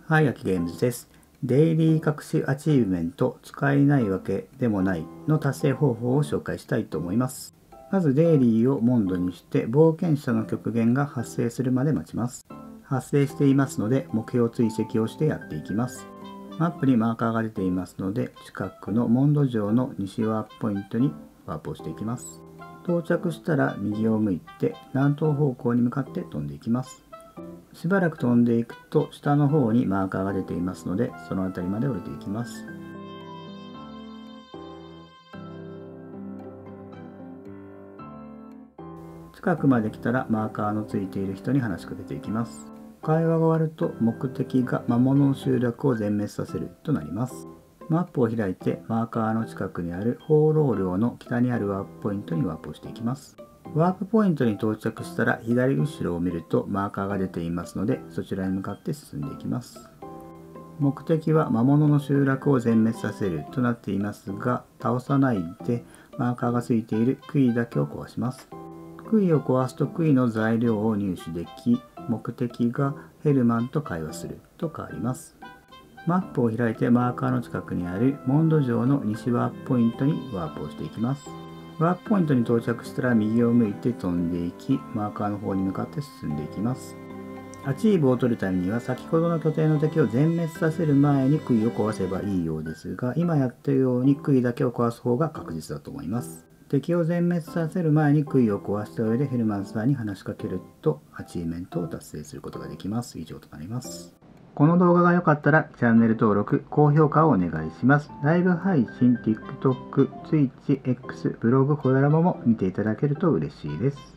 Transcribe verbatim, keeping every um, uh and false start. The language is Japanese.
はい、秋ゲームズです。デイリー隠しアチーブメント使えないわけでもないの達成方法を紹介したいと思います。まずデイリーをモンドにして冒険者の極限が発生するまで待ちます。発生していますので目標追跡をしてやっていきます。マップにマーカーが出ていますので近くのモンド城の西ワープポイントにワープをしていきます。到着したら右を向いて南東方向に向かって飛んでいきます。しばらく飛んでいくと下の方にマーカーが出ていますのでその辺りまで降りていきます。近くまで来たらマーカーのついている人に話しかけていきます。会話が終わると目的が魔物の集落を全滅させるとなります。マップを開いてマーカーの近くにある放浪寮の北にあるワープポイントにワープをしていきます。ワープポイントに到着したら左後ろを見るとマーカーが出ていますのでそちらに向かって進んでいきます。目的は魔物の集落を全滅させるとなっていますが倒さないでマーカーがついている杭だけを壊します。杭を壊すと杭の材料を入手でき目的がヘルマンと会話すると変わります。マップを開いてマーカーの近くにあるモンド城の西ワープポイントにワープをしていきます。ワープポイントに到着したら右を向いて飛んでいきマーカーの方に向かって進んでいきます。アチーブを取るためには先ほどの拠点の敵を全滅させる前に杭を壊せばいいようですが今やったように杭だけを壊す方が確実だと思います。敵を全滅させる前に杭を壊した上でヘルマンさんに話しかけるとアチーブメントを達成することができます。以上となります。この動画が良かったらチャンネル登録、高評価をお願いします。ライブ配信、TikTok、Twitch、X、ブログ、コヤラボも見ていただけると嬉しいです。